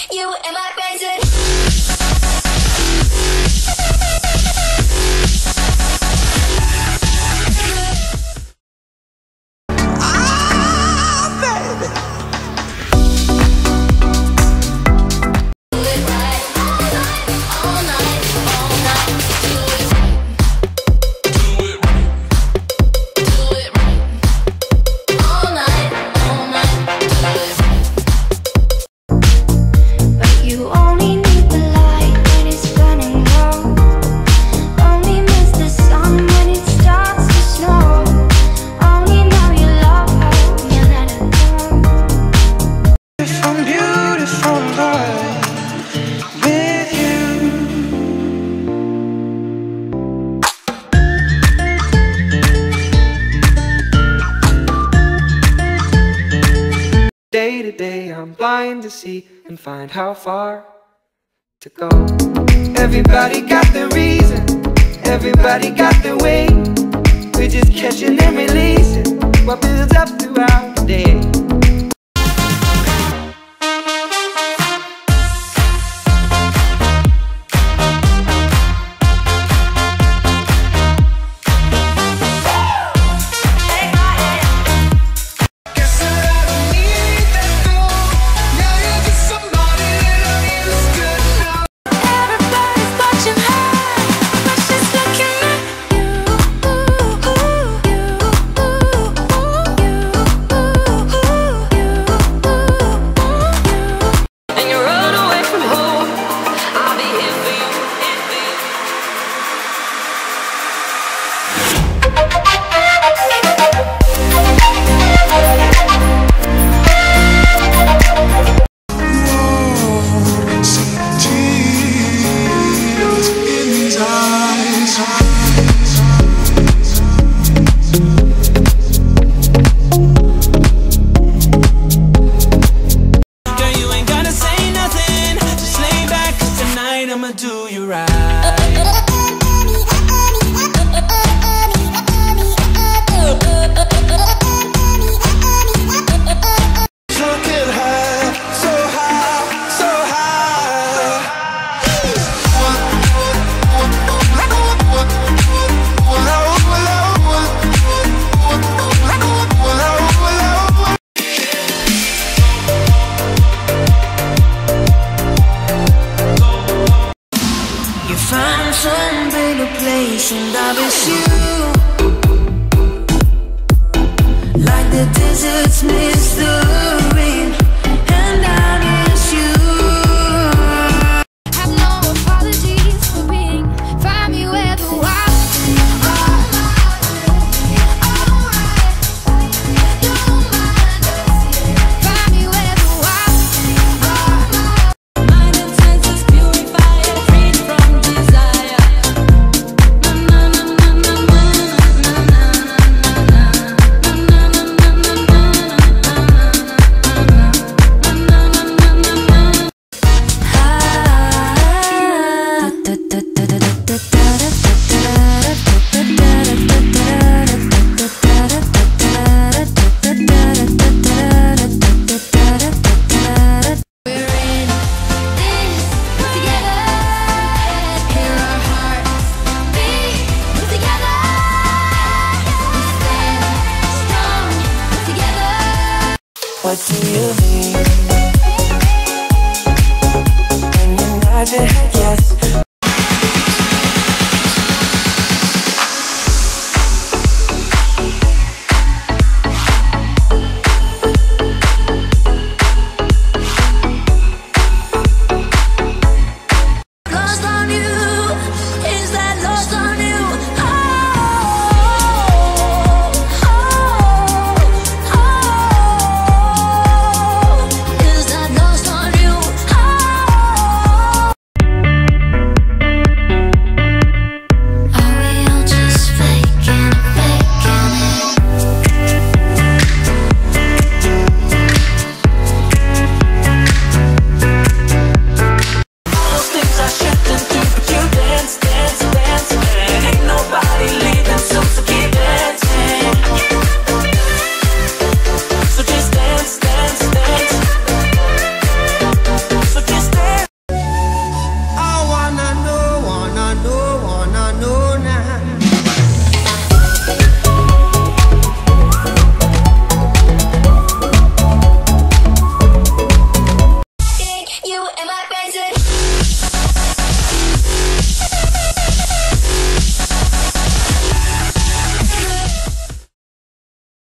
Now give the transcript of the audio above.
You and my basic. Day to day I'm blind to see and find how far to go. Everybody got their reason, everybody got their way. We're just catching and releasing what builds up throughout the day. I'ma do you right. Looking high, so high, so high. You find some better place and I miss you, like the deserts miss the rain, and I miss you. Have no apologies for being. Find me where the wild. What do you mean when you're nodding?